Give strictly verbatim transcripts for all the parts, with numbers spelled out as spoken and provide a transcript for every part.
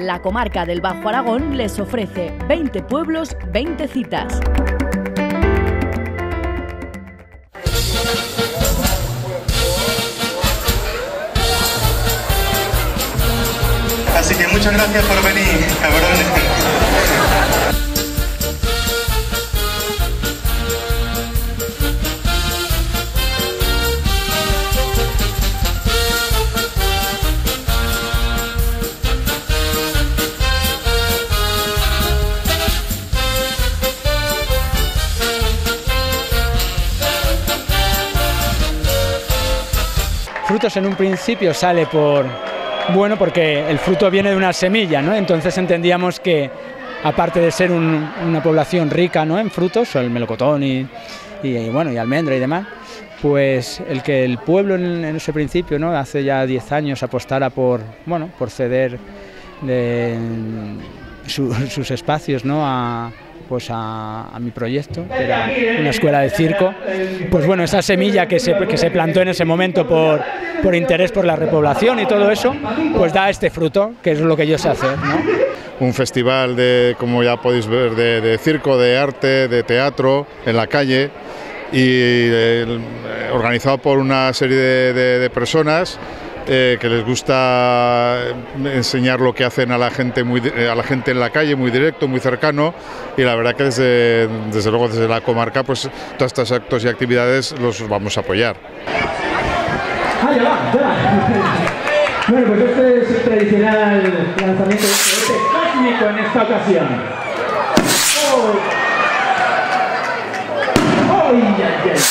La comarca del Bajo Aragón les ofrece veinte pueblos, veinte citas. Así que muchas gracias por venir, cabrones. Frutos en un principio sale por, bueno, porque el fruto viene de una semilla, ¿no? Entonces entendíamos que, aparte de ser un, una población rica, ¿no?, en frutos, el melocotón y, y, bueno, y almendra y demás, pues el que el pueblo en, en ese principio, ¿no?, hace ya diez años apostara por, bueno, por ceder de, su, sus espacios, ¿no?, a, pues a, a mi proyecto, que era una escuela de circo. Pues bueno, esa semilla que se, que se plantó en ese momento por, por interés por la repoblación y todo eso, pues da este fruto, que es lo que yo sé hacer, ¿no? Un festival de, como ya podéis ver, de, de circo, de arte, de teatro, en la calle, y eh, organizado por una serie de, de, de personas Eh, que les gusta enseñar lo que hacen a la gente muy, a la gente en la calle, muy directo, muy cercano, y la verdad que desde, desde luego desde la comarca pues todos estos actos y actividades los vamos a apoyar. Ah, ya va, ya va. Bueno, pues este es el tradicional lanzamiento de este cósmico en esta ocasión. ¡Oh! ¡Oh! ¡Ya, ya!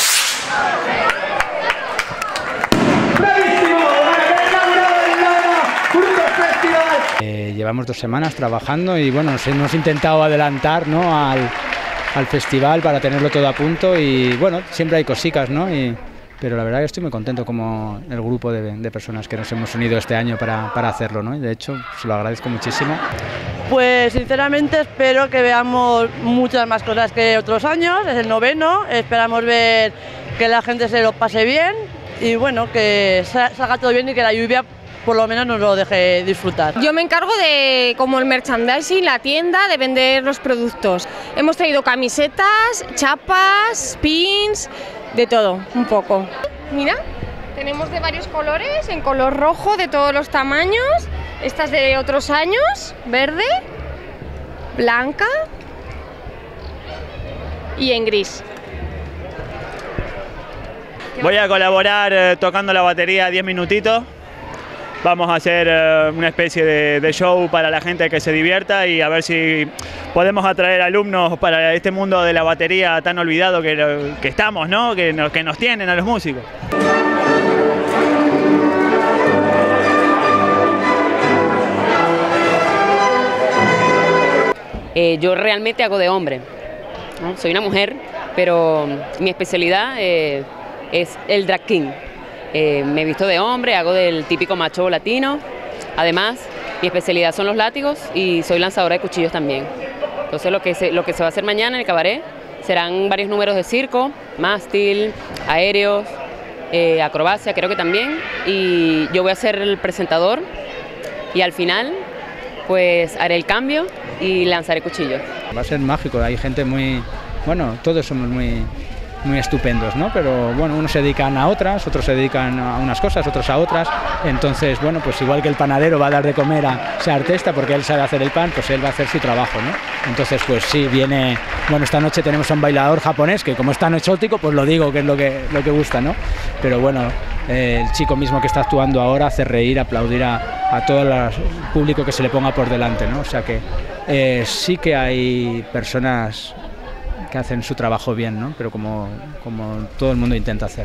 Eh, llevamos dos semanas trabajando y bueno, nos hemos intentado adelantar, ¿no?, al, al festival para tenerlo todo a punto, y bueno, siempre hay cositas, ¿no? Y, pero la verdad que estoy muy contento como el grupo de, de personas que nos hemos unido este año para, para hacerlo, ¿no? Y de hecho, se lo agradezco muchísimo. Pues sinceramente espero que veamos muchas más cosas que otros años, es el noveno, esperamos ver que la gente se lo pase bien y bueno, que salga todo bien y que la lluvia por lo menos nos lo deje disfrutar. Yo me encargo de, como el merchandising, la tienda, de vender los productos. Hemos traído camisetas, chapas, pins, de todo, un poco. Mira, tenemos de varios colores, en color rojo, de todos los tamaños. Esta es de otros años, verde, blanca y en gris. Voy a colaborar eh, tocando la batería diez minutitos. Vamos a hacer uh, una especie de, de show para la gente que se divierta y a ver si podemos atraer alumnos para este mundo de la batería tan olvidado que, que estamos, ¿no? Que nos, que nos tienen a los músicos. Eh, yo realmente hago de hombre, ¿no? Soy una mujer, pero mi especialidad eh, es el drag king. Eh, me he visto de hombre, hago del típico macho latino. Además, mi especialidad son los látigos y soy lanzadora de cuchillos también. Entonces lo que se, lo que se va a hacer mañana en el cabaret serán varios números de circo, mástil, aéreos, eh, acrobacia creo que también. Y yo voy a ser el presentador y al final pues haré el cambio y lanzaré cuchillos. Va a ser mágico, hay gente muy... Bueno, todos somos muy... muy estupendos, ¿no? Pero bueno, unos se dedican a otras, otros se dedican a unas cosas, otros a otras. Entonces, bueno, pues igual que el panadero va a dar de comer a ese artista porque él sabe hacer el pan, pues él va a hacer su trabajo, ¿no? Entonces, pues sí, viene... Bueno, esta noche tenemos a un bailador japonés que como es tan exótico, pues lo digo, que es lo que, lo que gusta, ¿no? Pero bueno, eh, el chico mismo que está actuando ahora hace reír, aplaudir a, a todo el público que se le ponga por delante, ¿no? O sea que eh, sí que hay personas que hacen su trabajo bien, ¿no? Pero como, como todo el mundo intenta hacer.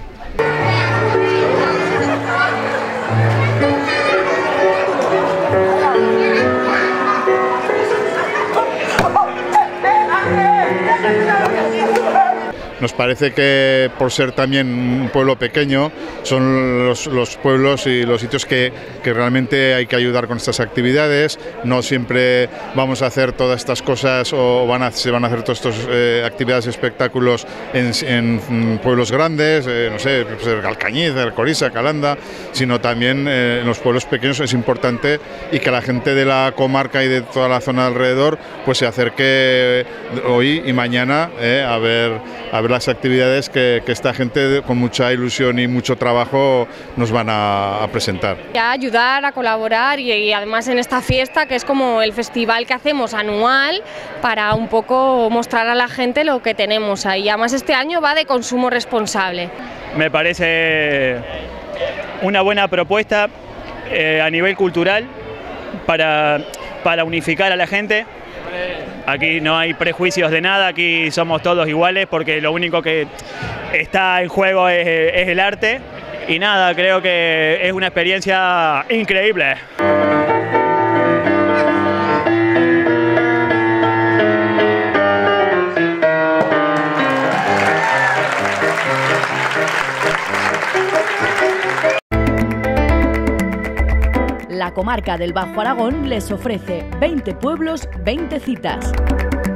nos parece que por ser también un pueblo pequeño, son los, los pueblos y los sitios que, que realmente hay que ayudar con estas actividades. No siempre vamos a hacer todas estas cosas o van a, se van a hacer todas estas eh, actividades, espectáculos en, en pueblos grandes, eh, no sé, pues Alcañiz, Alcoriza, Calanda, sino también eh, en los pueblos pequeños es importante, y que la gente de la comarca y de toda la zona alrededor pues se acerque hoy y mañana eh, a ver a ver las actividades que, que esta gente con mucha ilusión y mucho trabajo nos van a, a presentar. A ayudar, a colaborar y, y además en esta fiesta, que es como el festival que hacemos anual para un poco mostrar a la gente lo que tenemos ahí. Además este año va de consumo responsable. Me parece una buena propuesta eh, a nivel cultural para, para unificar a la gente. Aquí no hay prejuicios de nada, aquí somos todos iguales porque lo único que está en juego es, es el arte, y nada, creo que es una experiencia increíble. La comarca del Bajo Aragón les ofrece veinte pueblos, veinte citas.